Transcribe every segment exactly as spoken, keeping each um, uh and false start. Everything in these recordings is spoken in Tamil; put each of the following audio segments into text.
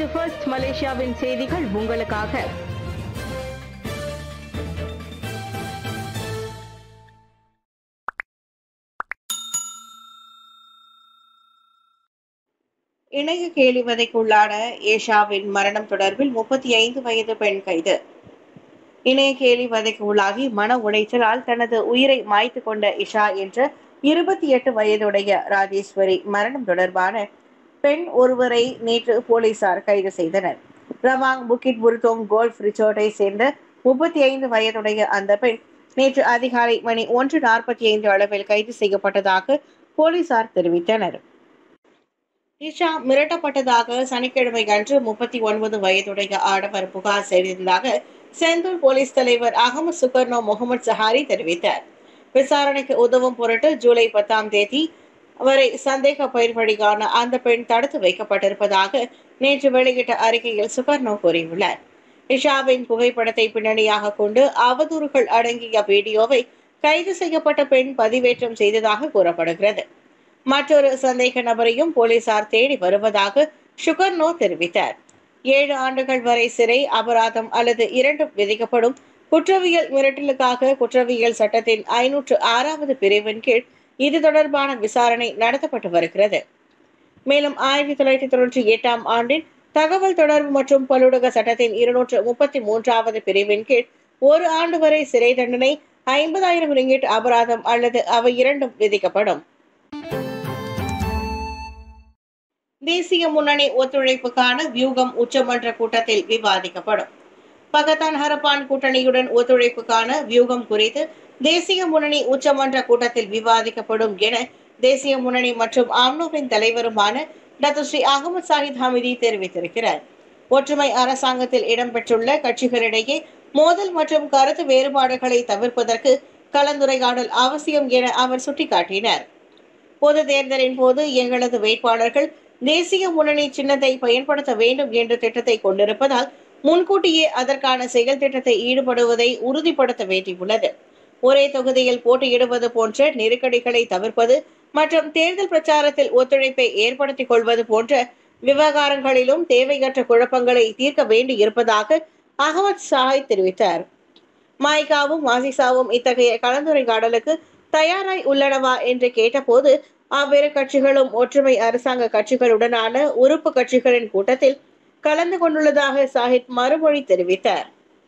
இது ஃபர்ஸ்ட் மலேசியாவின் செய்திகள் உங்களுக்காக. இணைய கேலி வதைக்குள்ளான ஏஷாவின் மரணம் தொடர்பில் முப்பத்தி ஐந்து வயது பெண் கைது. இணைய கேலி வதைக்கு உள்ளாகி மன உளைச்சலால் தனது உயிரை மாய்த்து கொண்ட இஷா என்ற இருபத்தி எட்டு வயதுடைய ராஜேஸ்வரி மரணம் தொடர்பான பெண் ஒருவரை நேற்று போலீசார் கைது செய்தனர். ரவாங் புக்கிட் புருத்தோங் கோல்ஃப் ரிசோர்ட்டை சேர்ந்த முப்பத்தி ஐந்து வயதுடைய அந்த பெண் நேற்று அதிகாலை மணி ஒன்று நாற்பத்தி ஐந்து அளவில் கைது செய்யப்பட்டதாக போலீசார் தெரிவித்தனர். இஷா மிரட்டப்பட்டதாக சனிக்கிழமை அன்று முப்பத்தி ஒன்பது வயதுடைய ஆடவர் புகார் செய்திருந்ததாக செந்தூர் போலீஸ் தலைவர் அகமது சுகர்னோ முகமது சஹாரி தெரிவித்தார். விசாரணைக்கு உதவும் பொருட்டு ஜூலை பத்தாம் தேதி வரை சந்தேக பயிர்வழிகான அந்த பெண் தடுத்து வைக்கப்பட்டிருப்பதாக நேற்று வெளியிட்ட அறிக்கையில் சுகர்னோ கூறியுள்ளார். இஷாவின் புகைப்படத்தை பின்னணியாக கொண்டு அவதூறுகள் அடங்கிய வீடியோவை கைது செய்யப்பட்ட பெண் பதிவேற்றம் செய்ததாக கூறப்படுகிறது. மற்றொரு சந்தேக நபரையும் போலீசார் தேடி வருவதாக சுகர்னோ தெரிவித்தார். ஏழு ஆண்டுகள் வரை சிறை, அபராதம் அல்லது இரண்டும் விதிக்கப்படும். குற்றவியல் மிரட்டலுக்காக குற்றவியல் சட்டத்தின் ஐநூற்று ஆறாவது பிரிவின் கீழ் இது தொடர்பான விசாரணை நடத்தப்பட்டு வருகிறது. மேலும் ஆயிரத்தி தொள்ளாயிரத்தி தொன்னூற்றி எட்டாம் ஆண்டின் தகவல் தொடர்பு மற்றும் பல்லுலக சட்டத்தின் இருநூற்று முப்பத்தி மூன்றாவது பிரிவின் கீழ் ஒரு ஆண்டு வரை சிறை தண்டனை, ஐம்பதாயிரம் ரிங்கிட் அபராதம் அல்லது அவை இரண்டும் விதிக்கப்படும். தேசிய முன்னணி ஒத்துழைப்புக்கான வியூகம் உச்சமன்ற கூட்டத்தில் விவாதிக்கப்படும். பகத்தான் ஹரப்பான் கூட்டணியுடன் ஒத்துழைப்புக்கான வியூகம் குறித்து தேசிய முன்னணி உச்சமன்ற கூட்டத்தில் விவாதிக்கப்படும் என தேசிய முன்னணி மற்றும் ஆம்னோவின் தலைவருமான doctor Sri Ahmad Zahid Hamidi தெரிவித்திருக்கிறார். ஒற்றுமை அரசாங்கத்தில் இடம்பெற்றுள்ள கட்சிகளிடையே மோதல் மற்றும் கருத்து வேறுபாடுகளை தவிர்ப்பதற்கு கலந்துரையாடல் அவசியம் என அவர் சுட்டிக்காட்டினார். பொது தேர்தலின் போது எங்களது வேட்பாளர்கள் தேசிய முன்னணி சின்னத்தை பயன்படுத்த வேண்டும் என்ற திட்டத்தை கொண்டிருப்பதால் முன்கூட்டியே அதற்கான செயல் திட்டத்தை ஈடுபடுவதை உறுதிப்படுத்த வேண்டியுள்ளது. ஒரே தொகுதியில் போட்டியிடுவது போன்ற நெருக்கடிகளை தவிர்ப்பது மற்றும் தேர்தல் பிரச்சாரத்தில் ஒத்துழைப்பை ஏற்படுத்திக் கொள்வது போன்ற விவகாரங்களிலும் தேவையற்ற குழப்பங்களை தீர்க்க வேண்டி இருப்பதாக அகமது சாஹித் தெரிவித்தார். மாய்காவும் மாசிசாவும் இத்தகைய கலந்துரையாடலுக்கு தயாராய் உள்ளனவா என்று கேட்டபோது அவ்விரு கட்சிகளும் ஒற்றுமை அரசாங்க கட்சிகளுடனான உறுப்பு கட்சிகளின் கூட்டத்தில் கலந்து கொண்டுள்ளதாக சாஹித் மறுமொழி தெரிவித்தார்.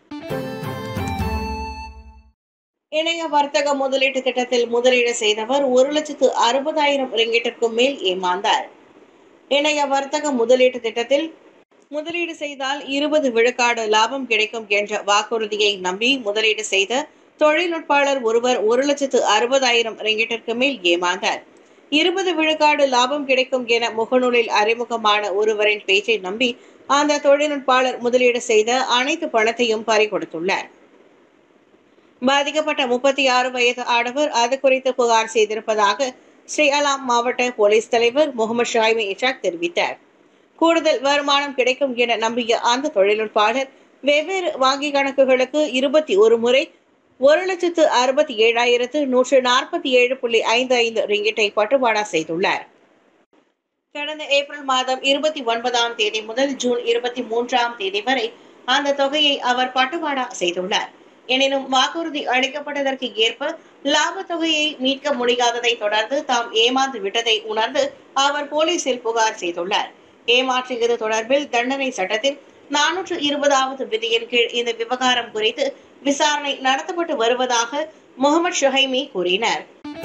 இணைய வர்த்தக முதலீட்டு திட்டத்தில் முதலீடு செய்தவர் ஒரு லட்சத்து அறுபதாயிரம் ரிங்கிட்டிற்கும் மேல் ஏமாந்தார். இணைய வர்த்தக முதலீட்டு திட்டத்தில் முதலீடு செய்தால் இருபது விழுக்காடு லாபம் கிடைக்கும் என்ற வாக்குறுதியை நம்பி முதலீடு செய்த தொழில்நுட்பாளர் ஒருவர் ஒரு லட்சத்து அறுபதாயிரம் ரிங்கிட்டிற்கு மேல் ஏமாந்தார். இருபது விழுக்காடு லாபம் கிடைக்கும் என முகநூலில் அறிமுகமான ஒருவரின் பேச்சை நம்பி அந்த தொழில்நுட்பாளர் முதலீடு செய்த அனைத்து பணத்தையும் பறிகொடுத்துள்ளார். பாதிக்கப்பட்ட முப்பத்தி ஆறு வயது ஆடவர் அது குறித்து புகார் செய்திருப்பதாக ஸ்ரீ அலாம் மாவட்ட போலீஸ் தலைவர் முகமது ஷாய்மி இஷாக் தெரிவித்தார். கூடுதல் வருமானம் கிடைக்கும் என நம்பிய அந்த தொழில்நுட்பாளர் வெவ்வேறு வங்கி கணக்குகளுக்கு இருபத்தி ஒரு முறை ஒரு லட்சத்து அறுபத்தி ஏழாயிரத்து நூற்று நாற்பத்தி ஏழு புள்ளி ஐந்து ஐந்து ரிங்கிட்டை பட்டுவாடா செய்துள்ளார். கடந்த ஏப்ரல் மாதம் இருபத்தி ஒன்பதாம் தேதி முதல் ஜூன் இருபத்தி மூன்றாம் தேதி வரை அந்த தொகையை அவர் பட்டுவாடா செய்துள்ளார். எனினும் வாக்குறுதி அளிக்கப்பட்டதற்கு ஏற்ப லாப தொகையை மீட்க முடியாததை தொடர்ந்து தாம் ஏமாந்து விட்டதை உணர்ந்து அவர் போலீசில் புகார் செய்துள்ளார். ஏமாற்றியது தொடர்பில் தண்டனை சட்டத்தில் நானூற்று இருபதாவது விதியின் கீழ் இந்த விவகாரம் குறித்து விசாரணை நடத்தப்பட்டு வருவதாக முகமது ஷஹைமி கூறினார்.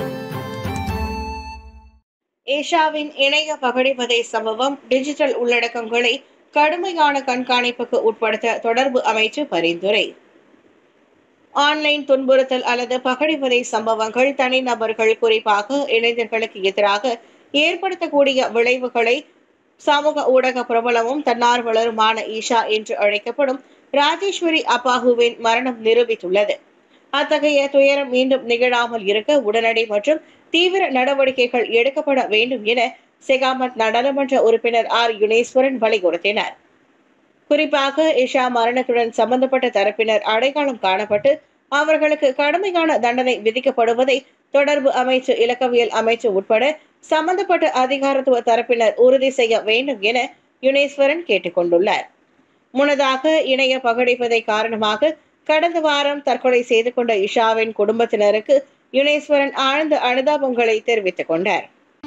ஏஷாவின் இணைய பகடிவதை சம்பவம் டிஜிட்டல் உள்ளடக்கங்களை கடுமையான கண்காணிப்புக்கு உட்படுத்த தொடர்பு அமைச்சு பரிந்துரை. ஆன்லைன் துன்புறுத்தல் அல்லது பகடிவதை சம்பவங்கள் தனிநபர்கள், குறிப்பாக இளைஞர்களுக்கு எதிராக ஏற்படுத்தக்கூடிய விளைவுகளை சமூக ஊடக பிரபலமும் தன்னார்வலருமான ஈஷா என்று அழைக்கப்படும் ராஜேஸ்வரி அப்பாஹுவின் மரணம் நிரூபித்துள்ளது. அத்தகைய துயரம் மீண்டும் நிகழாமல் இருக்க உடனடி மற்றும் தீவிர நடவடிக்கைகள் எடுக்கப்பட வேண்டும் என செகாமத் நாடாளுமன்ற உறுப்பினர் ஆர் யுனேஸ்வரன் வலியுறுத்தினார். குறிப்பாக இஷா மரணத்துடன் சம்பந்தப்பட்ட தரப்பினர் அடையாளம் காணப்பட்டு அவர்களுக்கு கடுமையான தண்டனை விதிக்கப்படுவதை தொடர்பு அமைச்சு, இலக்கவியல் அமைச்சு உட்பட சம்பந்தப்பட்ட அதிகாரத்துவ தரப்பினர் உறுதி செய்ய வேண்டும் என யுனேஸ்வரன் கேட்டுக் கொண்டுள்ளார். முன்னதாக இணைய பகடிப்பதை காரணமாக கடந்த வாரம் தற்கொலை செய்து கொண்ட இஷாவின் குடும்பத்தினருக்கு யுனேஸ்வரன் ஆழ்ந்த அனுதாபங்களை தெரிவித்துக் கொண்டார்.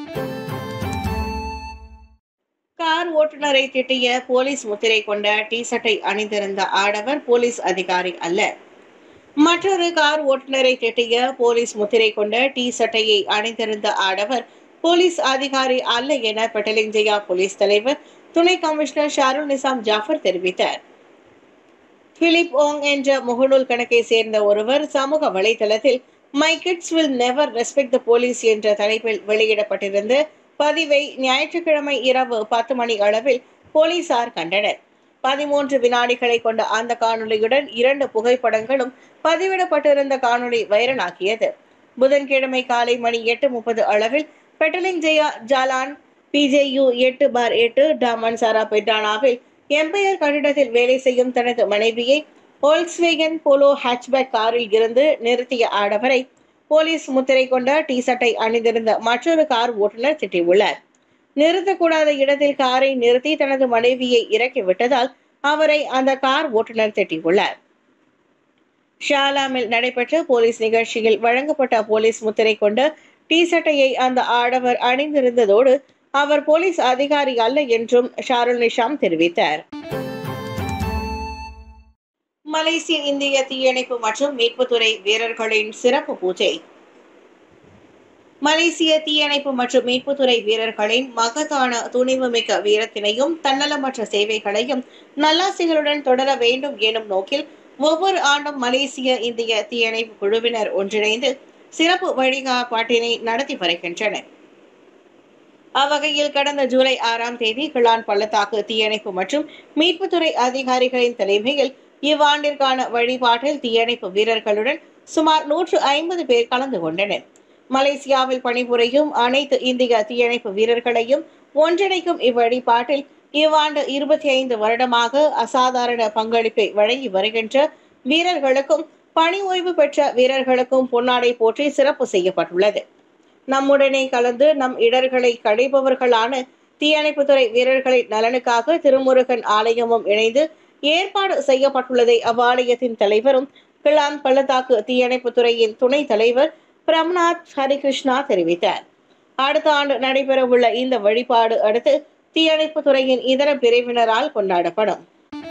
கார் ஓட்டுநரை திட்டிய போலீஸ் முத்திரை கொண்ட டி சட்டை அணிந்திருந்த ஆடவர் போலீஸ் அதிகாரி அல்ல. மற்றொரு கார் ஓட்டுநரை திட்டிய போலீஸ் முத்திரை கொண்ட டி சட்டையை அணிந்திருந்த ஆடவர் போலீஸ் அதிகாரி அல்ல என பெட்டலிங்ஜயா போலீஸ் தலைவர் துணை கமிஷனர் ஷாருல் நிசாம் ஜாஃபர் தெரிவித்தார். பிலிப் ஓங் என்ற முகநூல் கணக்கை சேர்ந்த ஒருவர் சமூக வலைதளத்தில் my kids will never respect the police என்ற தலைப்பில் வெளியிடப்பட்டிருந்த பதிவை ஞாயிற்றுக்கிழமை இரவு பத்து மணி அளவில் போலீசார் கண்டனர். பதிமூன்று வினாடிகளை கொண்ட அந்த காணொலியுடன் இரண்டு புகைப்படங்களும் பதிவிடப்பட்டிருந்த காணொலி வைரலாகியது. புதன்கிழமை காலை மணி எட்டு முப்பது அளவில் பெட்டலிங்ஜயா ஜாலான் பிஜேயு எட்டு பார் எட்டு டாமன்சாரா பெட்டானாவில் எம்பையர் கட்டிடத்தில் வேலை செய்யும் தனது மனைவியை வோல்க்ஸ்வேகன் போலோ ஹேட்ச்பேக் காரில் இருந்து நிறுத்திய ஆடவரை போலீஸ் முத்திரை கொண்ட டி சட்டை அணிந்திருந்த மற்றொரு கார் ஓட்டுநர் திட்டியுள்ளார். நிறுத்தக்கூடாத இடத்தில் காரை நிறுத்தி தனது மனைவியை இறக்கிவிட்டதால் அவரை அந்த கார் ஓட்டுநர் திட்டியுள்ளார். ஷாலாமில் நடைபெற்ற போலீஸ் நிகழ்ச்சியில் வழங்கப்பட்ட போலீஸ் முத்திரை கொண்ட டி சட்டையை அந்த ஆடவர் அணிந்திருந்ததோடு அவர் போலீஸ் அதிகாரி அல்ல என்றும் ஷாருல் நிஷாம் தெரிவித்தார். மலேசிய இந்திய தீயணைப்பு மற்றும் மீட்புத்துறை வீரர்களின் சிறப்பு பூஜை. மலேசிய தீயணைப்பு மற்றும் மீட்புத்துறை வீரர்களின் மகத்தான துணிவுமிக்க வீரத்தினையும் தன்னலமற்ற சேவைகளையும் நல்லாசிகளுடன் தொடர வேண்டும் எனும் நோக்கில் ஒவ்வொரு ஆண்டும் மலேசிய இந்திய தீயணைப்பு குழுவினர் ஒன்றிணைந்து சிறப்பு வழிகாட்டினை நடத்தி வருகின்றனர். அவ்வகையில் கடந்த ஜூலை ஆறாம் தேதி கிளான் பள்ளத்தாக்கு தீயணைப்பு மற்றும் மீட்புத்துறை அதிகாரிகளின் தலைமையில் இவ்வாண்டிற்கான வழிபாட்டில் தீயணைப்பு வீரர்களுடன் சுமார் நூற்று ஐம்பது பேர் கலந்து கொண்டனர். மலேசியாவில் பணிபுரியும் அனைத்து இந்திய தீயணைப்பு வீரர்களையும் ஒன்றிணைக்கும் இவ்வழிபாட்டில் இவ்வாண்டு இருபத்தி ஐந்து வருடமாக அசாதாரண பங்களிப்பை வழங்கி வருகின்ற வீரர்களுக்கும் பணி ஓய்வு பெற்ற வீரர்களுக்கும் பொன்னாடை போற்றி சிறப்பு செய்யப்பட்டுள்ளது. நம்முடனே கலந்து நம் இடர்களை களைபவர்களான தீயணைப்புத்துறை வீரர்களின் நலனுக்காக திருமுருகன் ஆலயமும் இணைந்து ஏற்பாடு செய்யப்பட்டுள்ளதை அவ்வாலயத்தின் தலைவரும் கிளான் பள்ளத்தாக்கு தீயணைப்புத்துறையின் துணைத் தலைவர் பிரம்நாத் ஹரிகிருஷ்ணா தெரிவித்தார். அடுத்த ஆண்டு நடைபெறவுள்ள இந்த வழிபாடு அடுத்து தீயணைப்பு துறையின் இதர பிரிவினரால் கொண்டாடப்படும்.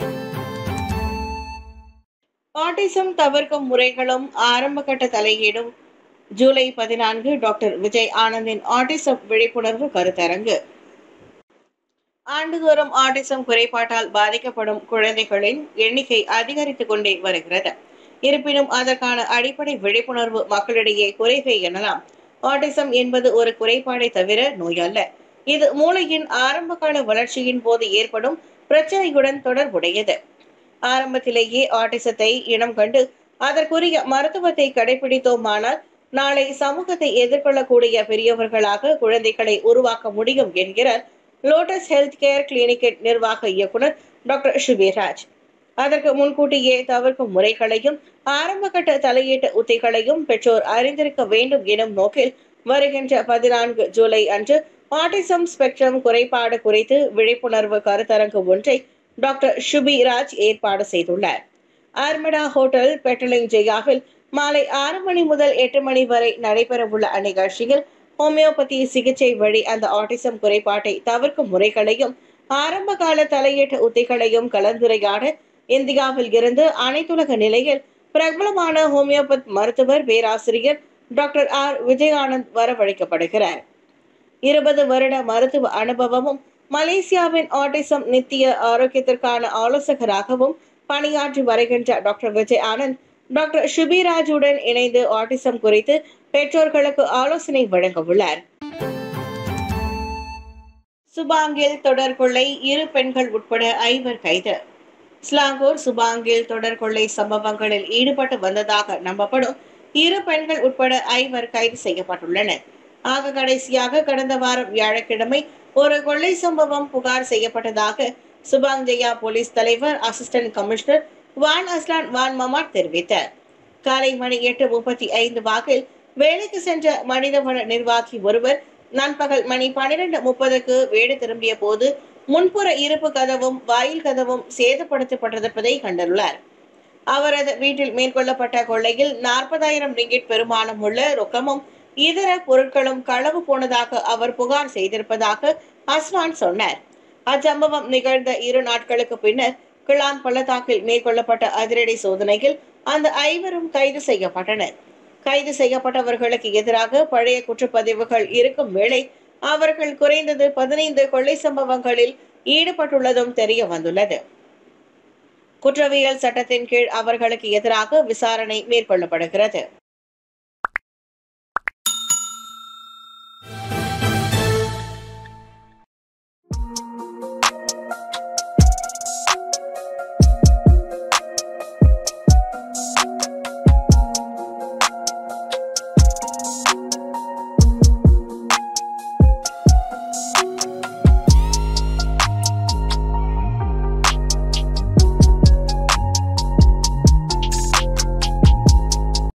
ஆட்டிசம் தவிர்க்கும் முறைகளும் ஆரம்பகட்ட தலையீடும் ஜூலை பதினான்கு டாக்டர் விஜய் ஆனந்தின் ஆட்டிசம் விழிப்புணர்வு கருத்தரங்கு. ஆண்டுதோறும் ஆட்டிசம் குறைபாட்டால் பாதிக்கப்படும் குழந்தைகளின் எண்ணிக்கை அதிகரித்துக் கொண்டே வருகிறது. இருப்பினும் அதற்கான அடிப்படை விழிப்புணர்வு மக்களிடையே குறைவே எனலாம். ஆட்டிசம் என்பது ஒரு குறைபாடை தவிர நோய் அல்ல. இது மூளையின் ஆரம்பகால வளர்ச்சியின் போது ஏற்படும் பிரச்சனையுடன் தொடர்புடையது. ஆரம்பத்திலேயே ஆட்டிசத்தை இனம் கண்டு அதற்குரிய மருத்துவத்தை கடைபிடித்தோமானால் நாளை சமூகத்தை எதிர்கொள்ளக்கூடிய பெரியவர்களாக குழந்தைகளை உருவாக்க முடியும் என்கிறார் லோட்டஸ் ஹெல்த் கேர் கிளினிக்கின் நிர்வாக இயக்குனர் டாக்டர் சுபீராஜ். அதற்கு முன்கூட்டியே தவிர்க்கும் முறைகளையும் ஆரம்பகட்ட தலையீட்டு உத்திகளையும் பெற்றோர் அறிந்திருக்க வேண்டும் எனும் நோக்கில் வருகின்ற பதினான்கு ஜூலை அன்று ஆட்டிசம் ஸ்பெக்ட்ரம் குறைபாடு குறித்து விழிப்புணர்வு கருத்தரங்கு ஒன்றை டாக்டர் சுபீராஜ் ஏற்பாடு செய்துள்ளார். ஆர்மடா ஹோட்டல் பெட்டலிங்ஜயாவில் மாலை ஆறு மணி முதல் எட்டு மணி வரை நடைபெறவுள்ள அந்நிகழ்ச்சியில் ஹோமியோபதி சிகிச்சை வழி அந்த ஆட்டிசம் குறைபாட்டை தவிர்க்கும் முறைகளையும் ஆரம்ப கால தலையீட்டு உத்திகளையும் கலந்துரையாட இந்தியாவில் இருந்து அனைத்துலக நிலையில் பிரபலமான ஹோமியோபத் மருத்துவர் பேராசிரியர் டாக்டர் ஆர் விஜயானந்த் வரவழைக்கப்படுகிறார். இருபது வருட மருத்துவ அனுபவமும் மலேசியாவின் ஆட்டிசம் நித்திய ஆரோக்கியத்திற்கான ஆலோசகராகவும் பணியாற்றி வருகின்ற டாக்டர் விஜய் ஆனந்த் டாக்டர் சுபீராஜுடன் இணைந்து ஆட்டிசம் குறித்து பெற்றோர்களுக்கு ஆலோசனை வழங்க உள்ளார். சுபாங்கில் தொடர் கொள்ளை, இரு பெண்கள் உட்பட ஐவர் கைது. ஸ்லாங்கூர் சுபாங்கில் தொடர் கொள்ளை சம்பவங்களில் ஈடுபட்டு வந்ததாக நம்பப்படும் இரு பெண்கள் உட்பட ஐவர் கைது செய்யப்பட்டுள்ளனர். ஆக கடைசியாக கடந்த வாரம் வியாழக்கிழமை ஒரு கொள்ளை சம்பவம் புகார் செய்யப்பட்டதாக சுபாங் ஜெயா போலீஸ் தலைவர் assistant commissioner Wan Azlan Wan Mamat தெரிவித்தார். காலை மணி எட்டு முப்பத்தி ஐந்து வாக்கில் வேலைக்கு சென்ற மனிதவள நிர்வாகி ஒருவர் நண்பகல் மணி பனிரெண்டு முப்பதுக்கு வீடு திரும்பிய போது முன்புற இருப்பு கதவும் வாயில் கதவும் சேதப்படுத்தப்பட்டிருப்பதை கண்டுள்ளார். அவரது வீட்டில் மேற்கொள்ளப்பட்ட கொள்ளையில் நாற்பதாயிரம் ரிங்கிட் பெருமானம் உள்ள ரொக்கமும் இதர பொருட்களும் களவு போனதாக அவர் புகார் செய்திருப்பதாக அஸ்வான் சொன்னார். அச்சம்பவம் நிகழ்ந்த இரு நாட்களுக்கு பின்னர் கிளான் பள்ளத்தாக்கில் மேற்கொள்ளப்பட்ட அதிரடி சோதனையில் அந்த ஐவரும் கைது செய்யப்பட்டனர். கைது செய்யப்பட்டவர்களுக்கு எதிராக பழைய குற்றப்பதிவுகள் இருக்கும் வேளை அவர்கள் குறைந்தது பதினைந்து கொள்ளை சம்பவங்களில் ஈடுபட்டுள்ளதும் தெரிய வந்துள்ளது. குற்றவியல் சட்டத்தின் கீழ் அவர்களுக்கு எதிராக விசாரணை மேற்கொள்ளப்படுகிறது.